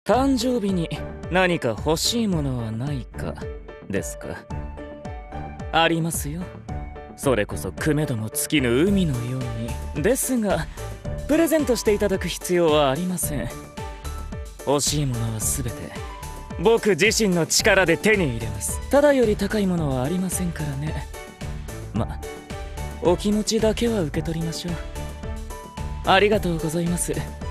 誕生日に何か欲しいものはないかですか。ありますよ。それこそくめども尽きぬ海のように。ですがプレゼントしていただく必要はありません。欲しいものは全て僕自身の力で手に入れます。ただより高いものはありませんからね。ま、お気持ちだけは受け取りましょう。ありがとうございます。